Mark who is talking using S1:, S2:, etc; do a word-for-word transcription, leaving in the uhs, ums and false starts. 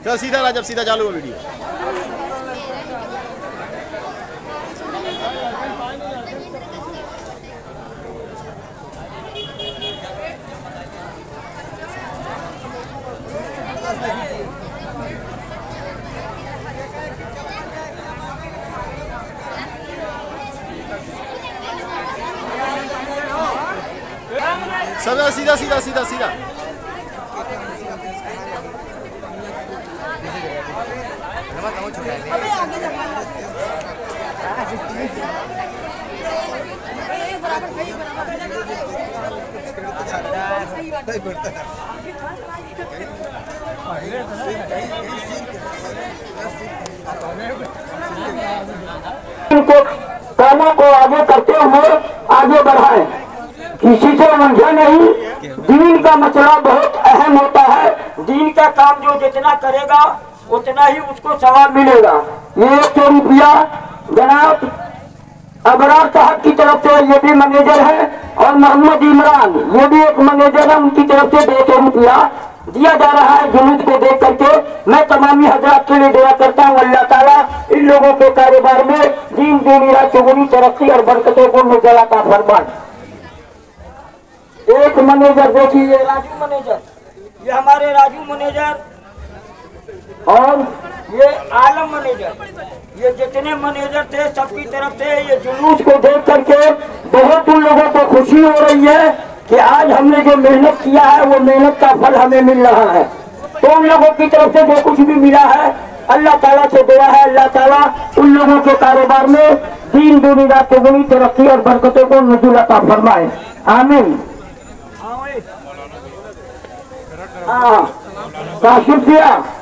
S1: चलो सीधा राजब, सीधा चालू हो वीडियो। सीधा सीधा सीधा सीधा सीधा
S2: इनको कामों को आगे करते हुए आगे बढ़ाएं। किसी से उलझे नहीं। दीन का मसला बहुत अहम होता है। दीन का काम जो जितना करेगा उतना ही उसको सवाब मिलेगा। ये एक सौ रुपया जनाब अबरार साहब की तरफ से ये भी मैनेजर है, और मोहम्मद इमरान ये भी एक मैनेजर है, उनकी तरफ से दो सौ रुपया दिया जा रहा है जुलूस को देख करके। मैं तमामी हजरात के लिए दुआ करता हूँ अल्लाह ताला इन लोगों के कारोबार में दीन दुनिया चौगुनी तरक्की और बरकतों को नज़र अता फरमाए। एक मैनेजर देखिए, राजू मैनेजर, ये हमारे राजू मैनेजर, और ये आलम मैनेजर, ये जितने मैनेजर थे सबकी तरफ से ये जुलूस को देख करके बहुत उन लोगों को खुशी हो रही है कि आज हमने जो मेहनत किया है वो मेहनत का फल हमें मिल रहा है। तो उन लोगों की तरफ से जो कुछ भी मिला है अल्लाह ताला से दुआ है अल्लाह ताला उन लोगों के कारोबार में दीन दुनिया चौगुनी तरक्की और बरकतों को नज़र अता फरमाए। आमीन। हाँ काशिफ भैया